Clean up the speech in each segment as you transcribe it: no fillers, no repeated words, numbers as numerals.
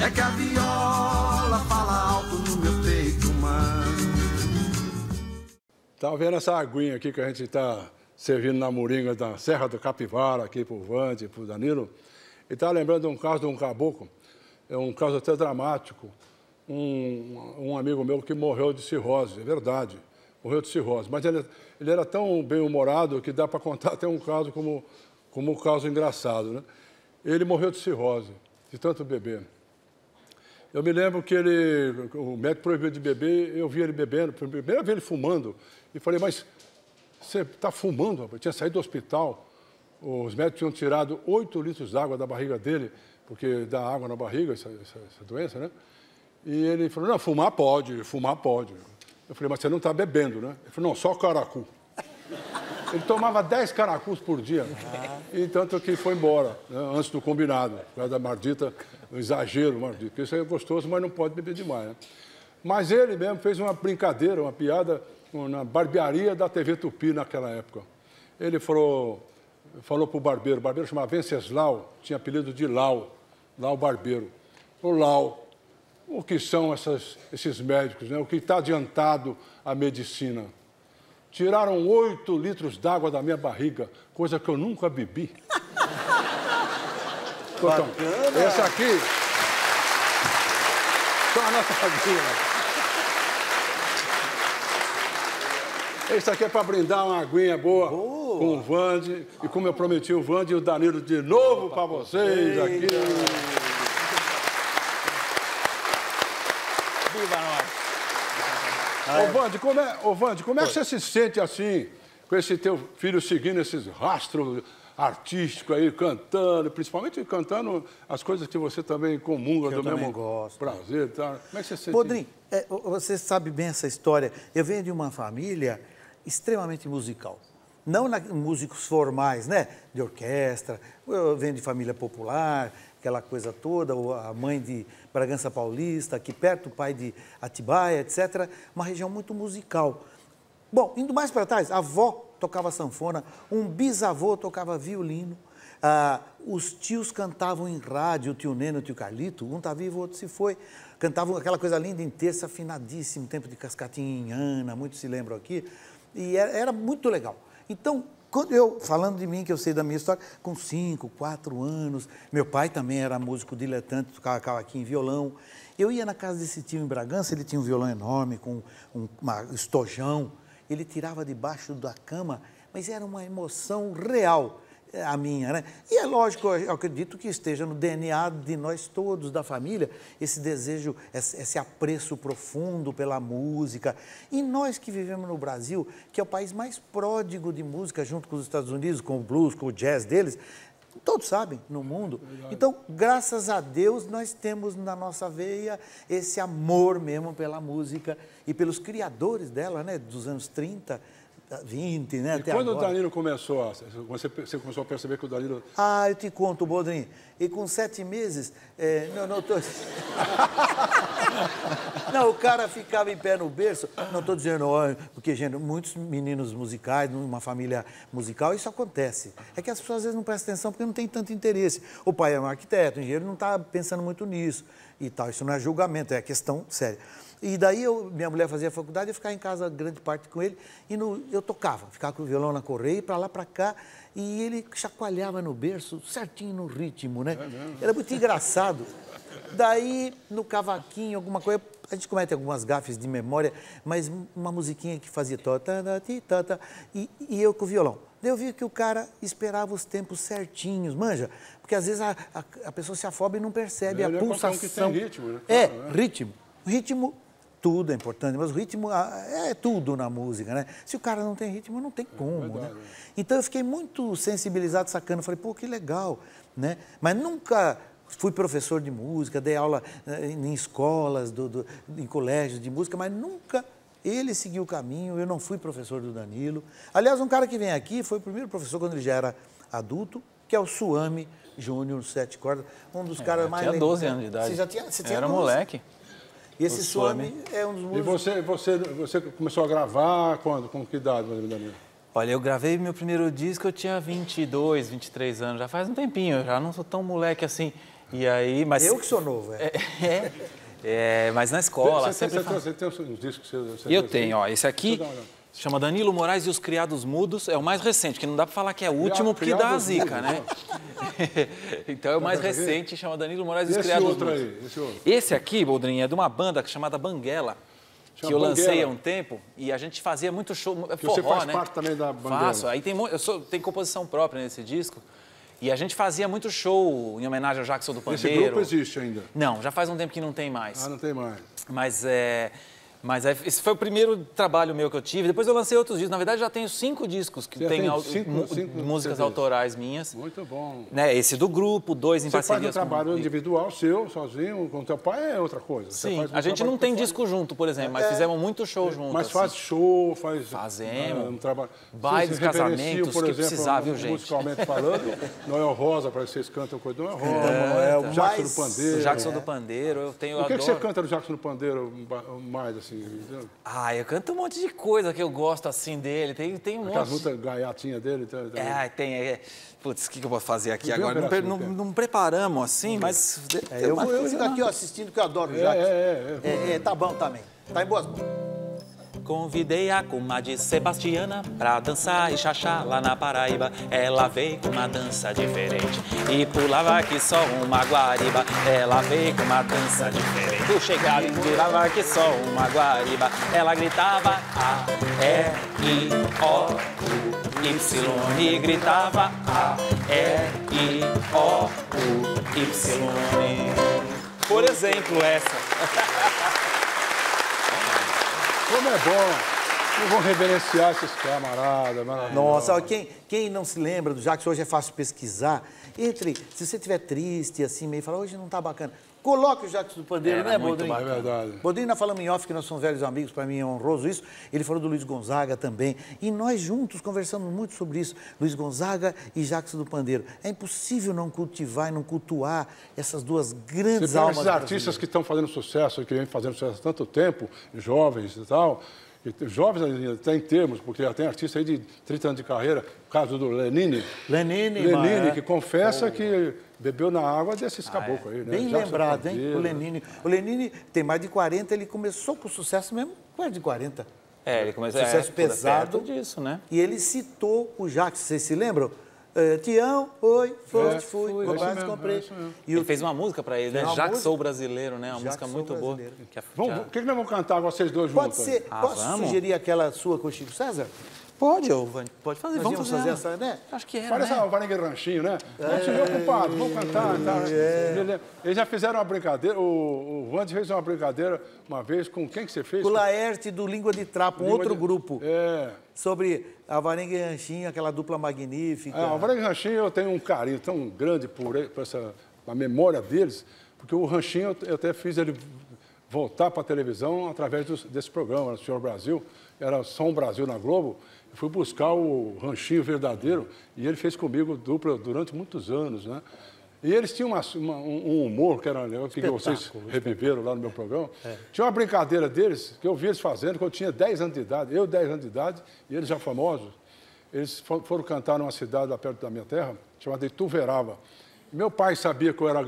É que a viola fala alto no meu peito, mano. Tá vendo essa aguinha aqui que a gente está servindo na moringa da Serra do Capivara, aqui pro Vande, pro Danilo? E tá lembrando de um caso de um caboclo, é um caso até dramático. Um amigo meu que morreu de cirrose, é verdade, morreu de cirrose. Mas ele era tão bem-humorado que dá para contar até um caso como um caso engraçado, né? Ele morreu de cirrose, de tanto beber. Eu me lembro que o médico proibiu de beber, eu vi ele bebendo, primeiro eu vi ele fumando, e falei, mas você está fumando, rapaz? Tinha saído do hospital, os médicos tinham tirado 8 litros d'água da barriga dele, porque dá água na barriga, essa doença, né? E ele falou, não, fumar pode, fumar pode. Eu falei, mas você não está bebendo, né? Ele falou, não, só caracu. Ele tomava 10 caracus por dia, e tanto que foi embora, né, antes do combinado, por causa da maldita, o exagero, maldito, porque isso aí é gostoso, mas não pode beber demais, né? Mas ele mesmo fez uma brincadeira, uma piada na barbearia da TV Tupi naquela época. Ele falou para o barbeiro chamava Venceslau, tinha apelido de Lau Barbeiro. O Lau, o que são esses médicos, né? O que está adiantado a medicina? Tiraram 8 litros d'água da minha barriga, coisa que eu nunca bebi. Então, essa aqui... Só a nossa aguinha. Esse aqui é para brindar uma aguinha boa com o Vande. E como eu prometi, o Vande e o Danilo de novo para vocês aqui. Viva nós! Ô, Vande, como é que você se sente assim, com esse teu filho seguindo esses rastros artísticos aí, cantando, principalmente cantando as coisas que você também comunga do mesmo prazer, tá? Como é que você se sente? Bodrim, você sabe bem essa história. Eu venho de uma família extremamente musical. Não músicos formais, né? De orquestra. Eu venho de família popular, aquela coisa toda. A mãe de Bragança Paulista, aqui perto, o pai de Atibaia, etc. Uma região muito musical. Bom, indo mais para trás, a avó tocava sanfona, um bisavô tocava violino, os tios cantavam em rádio, o tio Neno e o tio Carlito, um está vivo, o outro se foi, cantavam aquela coisa linda em terça, afinadíssimo, tempo de Cascatinha em Ana, muitos se lembram aqui, e era muito legal. Então, falando de mim, que eu sei da minha história, com 5, 4 anos, meu pai também era músico diletante, tocava cavaquinho e violão. Eu ia na casa desse tio em Bragança, ele tinha um violão enorme, com um estojão, ele tirava debaixo da cama, mas era uma emoção real, a minha, né? E é lógico, eu acredito que esteja no DNA de nós todos, da família, esse desejo, esse apreço profundo pela música. E nós que vivemos no Brasil, que é o país mais pródigo de música, junto com os Estados Unidos, com o blues, com o jazz deles, todos sabem, no mundo. Então, graças a Deus, nós temos na nossa veia esse amor mesmo pela música e pelos criadores dela, né? Dos anos 30, 20, né? E até quando agora. o Danilo começou, você começou a perceber que o Danilo... Ah, eu te conto, Bodrim. E com 7 meses... Não, o cara ficava em pé no berço. Não estou dizendo, porque, gente, muitos meninos musicais, numa família musical, isso acontece. É que as pessoas às vezes não prestam atenção porque não tem tanto interesse. O pai é um arquiteto, o engenheiro não está pensando muito nisso e tal. Isso não é julgamento, é questão séria. E daí minha mulher fazia faculdade, eu ficava em casa grande parte com ele e eu tocava, ficava com o violão na correia, para lá, para cá, e ele chacoalhava no berço, certinho no ritmo, né? Era muito engraçado. Daí, no cavaquinho, alguma coisa, a gente comete algumas gafes de memória, mas uma musiquinha que fazia e eu com o violão. Daí eu vi que o cara esperava os tempos certinhos, manja? Porque às vezes a pessoa se afoba e não percebe a pulsação. Que tem ritmo, né? Ritmo. Ritmo, tudo é importante, mas o ritmo é tudo na música, né? Se o cara não tem ritmo, não tem como, né? Então eu fiquei muito sensibilizado, sacando, falei, pô, que legal, né? Mas nunca fui professor de música, dei aula em escolas, em colégios de música, mas nunca ele seguiu o caminho, eu não fui professor do Danilo. Aliás, um cara que vem aqui foi o primeiro professor quando ele já era adulto, que é o Suami Júnior, 7 cordas, um dos caras mais... Tinha 12 anos de idade. Você já tinha? Você tinha era 12? Moleque. E esse Suami é um dos músicos... E você começou a gravar quando? Com que idade, Danilo? Olha, eu gravei meu primeiro disco, eu tinha 22, 23 anos, já faz um tempinho, eu já não sou tão moleque assim. E aí, mas... Eu que sou novo, mas na escola... Você sempre tem uns discos que você Eu tenho, ó. Esse aqui Deixa eu dar uma olhada. se chama Danilo Moraes e os Criados Mudos. É o mais recente, que não dá pra falar que é o último, porque dá a Criados zica, Mudos, né? Então é o mais recente, chama Danilo Moraes e os Esse Criados outro Mudos. aí, esse outro. Esse aqui, Boldrinha, é de uma banda chamada Banguela, que eu lancei Banguela. há um tempo, e a gente fazia muito show, Que forró, você faz né? parte também da Banguela. Faço. Aí tem composição própria nesse disco. E a gente fazia muito show em homenagem ao Jackson do Esse Pandeiro. grupo existe ainda? Não, já faz um tempo que não tem mais. Ah, não tem mais. Mas esse foi o primeiro trabalho meu que eu tive. Depois eu lancei outros discos. Na verdade, já tenho 5 discos que Você tem tem cinco músicas CDs. autorais minhas. Muito bom. Né, esse do grupo, 2 em Você faz um parcerias trabalho com... individual seu, sozinho, com teu pai, é outra coisa. Você Sim, faz um a gente trabalho não que tem faz. disco junto, por exemplo, mas fizemos muito show junto. Mas assim. faz show, faz... Fazemos. Um trabalho. Bailes, Vocês reverenciam, casamentos, por que exemplo, precisar, viu, gente? musicalmente falando, Noel Rosa, parece que vocês cantam coisa do Noel Rosa, Noel, Jackson mas- do Pandeiro. O Jackson do Pandeiro, eu tenho... O que, eu que você adoro. canta no Jackson do Pandeiro mais, assim? Eu canto um monte de coisa que eu gosto, assim, dele. Tem um Aquelas monte... músicas gaiatinhas dele? Putz, o que eu vou fazer aqui Me dê um agora? pedacinho, cara. Não preparamos assim, mas... Eu vou ficar aqui ó, assistindo, que eu adoro o Jackson. Tá bom também. Tá em boas mãos. Convidei a comadre Sebastiana pra dançar e chachar lá na Paraíba. Ela veio com uma dança diferente e pulava que só uma guariba. Ela veio com uma dança diferente. Eu chegava e pulava que só uma guariba. Ela gritava A, E, I, O, U, Y. E gritava A, E, I, O, U, Y. Por exemplo, essa. Como é bom! Eu vou reverenciar esses camaradas, maravilhosos. Nossa, ó, quem não se lembra do Jackson, hoje é fácil pesquisar. Se você estiver triste, assim, meio, fala, hoje não tá bacana. Coloque o Jackson do Pandeiro, Era né, muito Boldrinho? É verdade. Boldrinho, nós falamos em off, que nós somos velhos amigos, para mim é honroso isso. Ele falou do Luiz Gonzaga também. E nós juntos conversamos muito sobre isso. Luiz Gonzaga e Jackson do Pandeiro. É impossível não cultivar e não cultuar essas duas grandes Você pega almas esses artistas que estão fazendo sucesso, que vêm fazendo sucesso há tanto tempo, jovens e tal, jovens até em termos, porque já tem artista aí de 30 anos de carreira, o caso do Lenine. Lenine, que confessa que bebeu na água desses caboclos aí, né? Bem Jackson lembrado, hein? Pandeiro. O Lenine. O Lenine tem mais de 40, ele começou com sucesso mesmo, mais de 40. Ele começou Sucesso pesado. perto disso, né? E ele citou o Jackson, vocês se lembram? Tião, oi, foste, fui, é comprei, isso mesmo, comprei. é isso mesmo. E Ele fez uma música pra ele, né? Fez uma Já que música. sou brasileiro, né? Uma Já música que muito sou boa. brasileiro. O que nós vamos cantar vocês dois Pode juntos? ser, posso vamos? sugerir aquela sua com o Chico César? Pode, Vani. Pode fazer. Nós Vamos íamos fazer, fazer essa, né? Acho que é, Parece né? uma varinha ranchinho, né? Vamos ser ocupado, vamos cantar. Tá. Eles já fizeram uma brincadeira, o Vande fez uma brincadeira uma vez com quem que você fez? Com o Laerte do Língua de Trapo, um Língua outro de- grupo, É. sobre a Varenga e Ranchinho, aquela dupla magnífica. O Varenga e Ranchinho, eu tenho um carinho tão grande por a memória deles, porque o Ranchinho eu até fiz ele voltar para a televisão através desse programa, o Senhor Brasil, era Som Brasil na Globo. Eu fui buscar o Ranchinho verdadeiro e ele fez comigo dupla durante muitos anos, né? E eles tinham um humor que era legal, que vocês reviveram lá no meu programa. Tinha uma brincadeira deles, que eu vi eles fazendo, quando eu tinha 10 anos de idade, eu 10 anos de idade, e eles já famosos. Eles foram cantar numa cidade lá perto da minha terra, chamada Ituverava. Meu pai sabia que eu era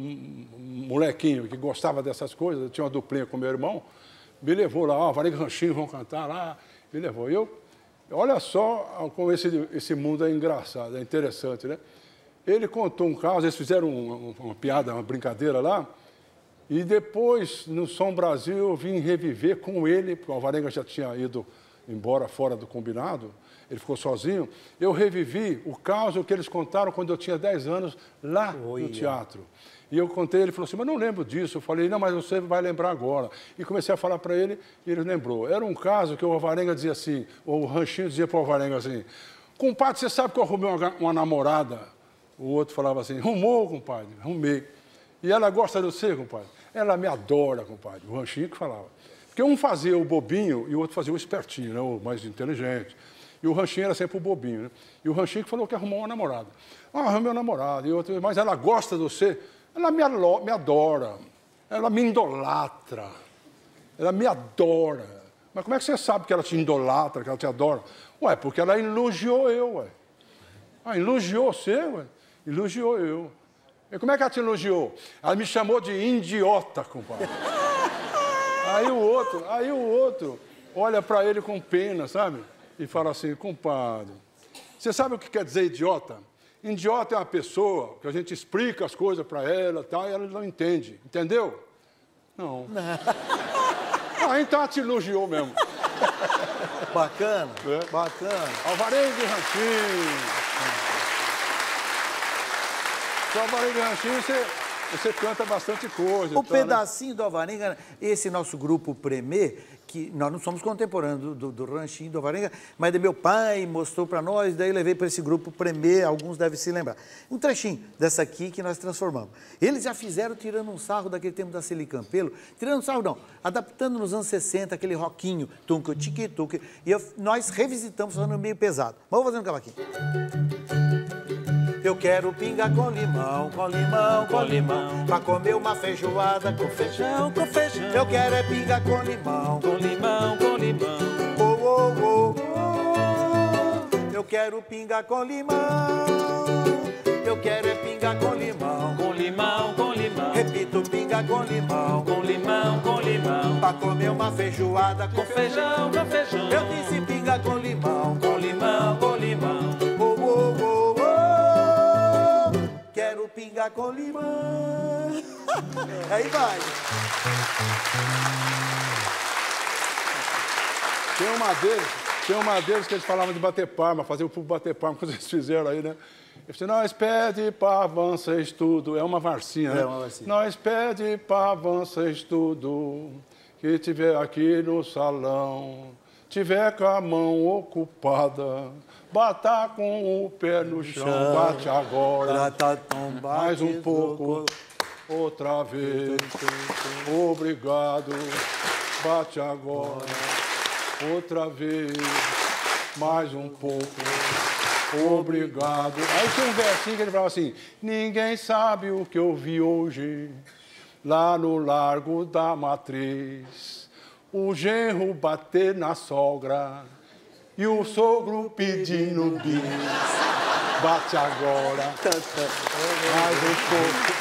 molequinho, que gostava dessas coisas, eu tinha uma duplinha com meu irmão, me levou lá, Varenga e Ranchinho vão cantar lá, me levou. Olha só como esse mundo é engraçado, é interessante, né? Ele contou um caso, eles fizeram uma piada, uma brincadeira lá, e depois, no Som Brasil, eu vim reviver com ele, porque o Alvarenga já tinha ido embora fora do combinado, ele ficou sozinho. Eu revivi o caso que eles contaram quando eu tinha 10 anos, lá no teatro. E eu contei, ele falou assim, mas não lembro disso. Eu falei, não, mas você vai lembrar agora. E comecei a falar para ele, e ele lembrou. Era um caso que o Alvarenga dizia assim, ou o Ranchinho dizia para o Alvarenga assim, compadre, você sabe que eu arrumei uma namorada? O outro falava assim, arrumou, compadre, arrumei. E ela gosta de você, compadre? Ela me adora, compadre. O Ranchinho que falava. Porque um fazia o bobinho e o outro fazia o espertinho, né? O mais inteligente. E o Ranchinho era sempre o bobinho, né? E o Ranchinho que falou que arrumou uma namorada. Arrumei uma namorada. E o outro, mas ela gosta de você? Ela me adora. Ela me idolatra. Ela me adora. Mas como é que você sabe que ela te idolatra, que ela te adora? Ué, porque ela elogiou eu, ué. Elogiou você, ué. Elogiou eu. E como é que ela te elogiou? Ela me chamou de idiota, compadre. Aí o outro olha para ele com pena, sabe? E fala assim, compadre, você sabe o que quer dizer idiota? Idiota é uma pessoa que a gente explica as coisas para ela tal, e ela não entende. Entendeu? Não. Ah, então ela te elogiou mesmo. Bacana, bacana. Alvarenga de Ranchinho. Com Alvarenga de Ranchinho, você canta bastante coisa. O pedacinho do Alvarenga, esse nosso grupo Premê, que nós não somos contemporâneos do Ranchinho do Alvarenga, mas meu pai mostrou para nós, daí eu levei para esse grupo Premê, alguns devem se lembrar. Um trechinho dessa aqui que nós transformamos. Eles já fizeram tirando um sarro daquele tempo da Celi Campelo, tirando um sarro não, adaptando nos anos 60, aquele rockinho, tunco, tique, tuque, e nós revisitamos fazendo meio pesado. Vamos fazer um cavaquinho. Eu quero pinga com limão, com limão, com limão, pra comer uma feijoada com feijão, com feijão. Eu quero é pinga com limão, Com limão, com limão. oh, oh, oh, oh. Eu quero pinga com limão, eu quero é pinga com limão, Com limão, com limão. repito, pinga com limão, Com limão, com limão. pra comer uma feijoada com Com feijão, com feijão. Eu disse pinga com limão, Com limão, com limão. oh, oh, oh, oh. Quero pinga com limão. Aí vai. Tem uma deles que eles falavam de bater palma, fazer o público bater palma, que vocês fizeram aí, né? Eu falei, nós pede para avançar estudo. É uma varsinha, né? É uma varsinha. Nós pede para avançar estudo, que tiver aqui no salão, tiver com a mão ocupada, bata com o pé no chão, bate agora, mais um pouco, outra vez, obrigado, bate agora, outra vez, mais um pouco, obrigado. Aí tinha um versinho que ele falava assim, ninguém sabe o que eu vi hoje, lá no Largo da Matriz, o genro bater na sogra e o sogro pedindo bis. Bate agora, mais um pouco.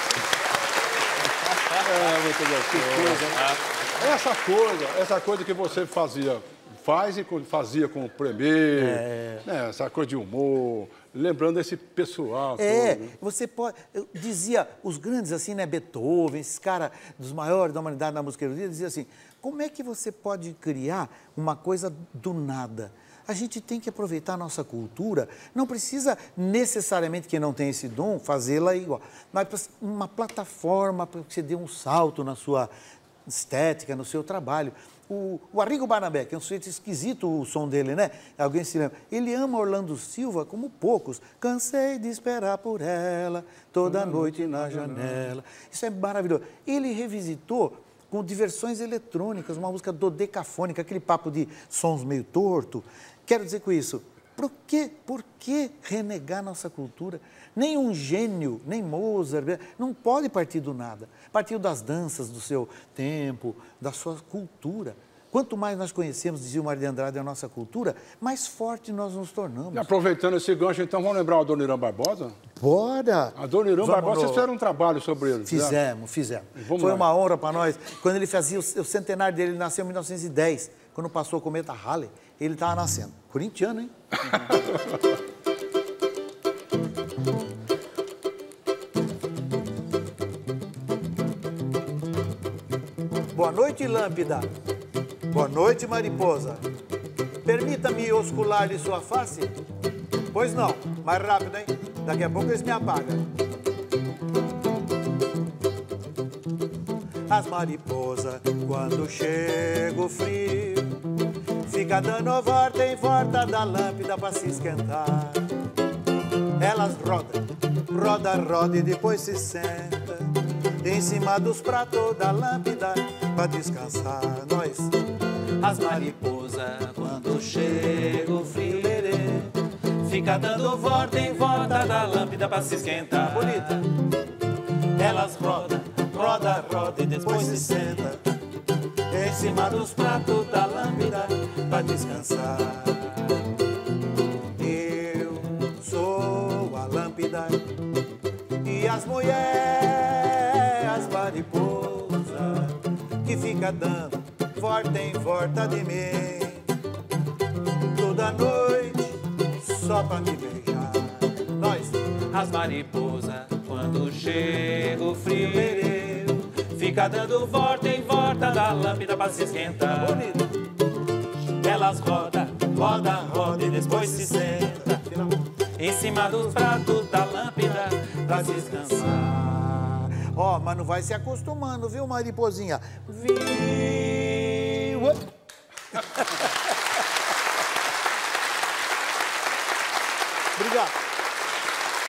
É, muito gostoso. Essa coisa que você faz e fazia com o Premê, né, essa coisa de humor, lembrando esse pessoal. Todo. Você pode... Eu dizia, os grandes assim, né, Beethoven, esses caras dos maiores da humanidade na música erudita, dizia assim, como é que você pode criar uma coisa do nada? A gente tem que aproveitar a nossa cultura, não precisa necessariamente, quem não tem esse dom, fazê-la igual, mas uma plataforma para que você dê um salto na sua estética, no seu trabalho. O Arrigo Barnabé, que é um sujeito esquisito o som dele, né? Alguém se lembra? Ele ama Orlando Silva como poucos. Cansei de esperar por ela, toda noite na janela. Isso é maravilhoso. Ele revisitou com diversões eletrônicas, uma música dodecafônica, aquele papo de sons meio torto. Quero dizer com isso, por que renegar nossa cultura? Nem um gênio, nem Mozart, não pode partir do nada. Partiu das danças do seu tempo, da sua cultura. Quanto mais nós conhecemos, dizia o Mário de Andrade, a nossa cultura, mais forte nós nos tornamos. E aproveitando esse gancho, então, vamos lembrar o Adoniran Barbosa? Bora! Adoniran Barbosa, vocês fizeram um trabalho sobre ele. Fizemos. Foi uma honra para nós. Quando ele fazia o centenário dele, ele nasceu em 1910, quando passou o cometa Halley, ele estava nascendo. Corintiano, hein? Boa noite, Lâmpada. Boa noite, mariposa. Permita-me oscular-lhe sua face? Pois não, mais rápido, hein? Daqui a pouco eles me apagam. As mariposas, quando chega o frio, fica dando volta em volta da lâmpada pra se esquentar. Elas rodam e depois se sentam em cima dos pratos da lâmpada pra descansar. Nós, As mariposas, quando chega o frio, fica dando volta em volta da lâmpada pra se esquentar. bonita. Elas rodam e depois se sentam em cima dos pratos da lâmpada pra descansar. Eu sou a lâmpada e as mulheres, as mariposas, que fica dando volta em volta de mim, toda noite, só pra me beijar. Nós, as mariposas, quando chega o frio, fica dando volta em volta da lâmpada pra se esquentar. bonito. Elas roda, roda, roda e depois se senta em cima dos pratos da lâmpada pra se descansar. Ó, mas não vai se acostumando, viu, mariposinha? Viu?